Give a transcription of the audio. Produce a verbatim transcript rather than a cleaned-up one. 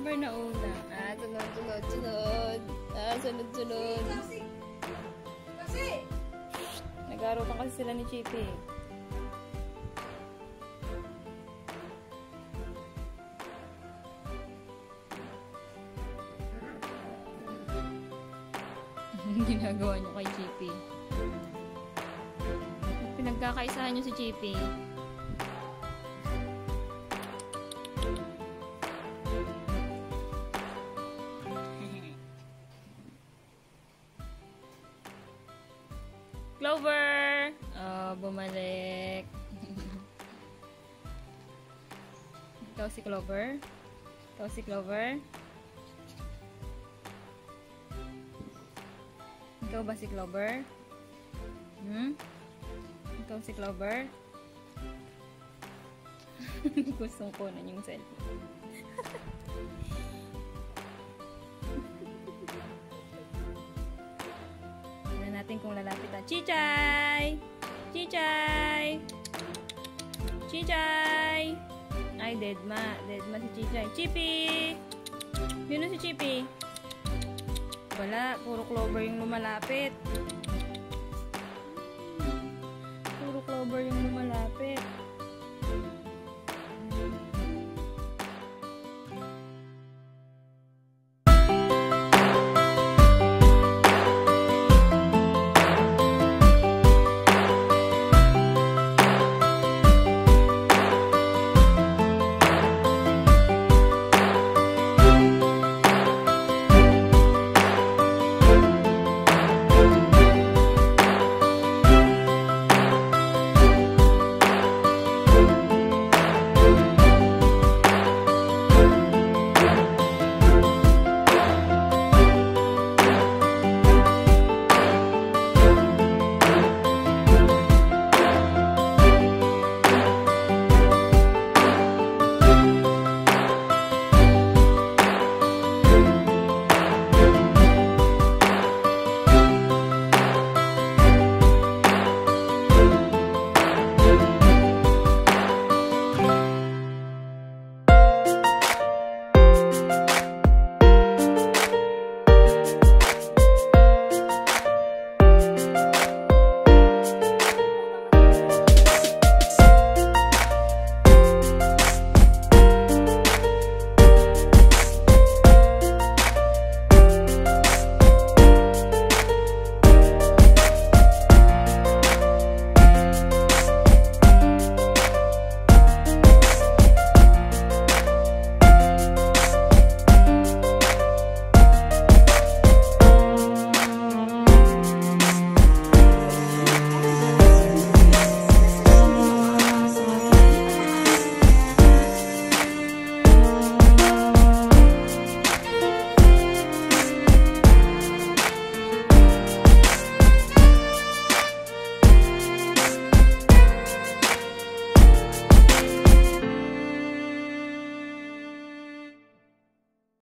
Clover na una. Ah, sunod, sunod, sunod. Ah, sunod, sunod. Kasi! Kasi! Nag-aarutan kasi sila ni Chippy. Ginagawa niyo kay Chippy. Pinagkakaisahan niyo si Chippy. Clover! Oh, bumalik. Ikaw si Clover? Ikaw si Clover? Ikaw ba si Clover? Hmm? Ikaw si Clover? Gustong kunan yung cellphone. Tignan natin kung lalapit na. Chichay! Chichay! Chichay! Ay, deadma. Deadma si Chichay. Chippy! Yun na si Chippy. Wala. Puro Clover yung lumalapit. Puro Clover yung lumalapit.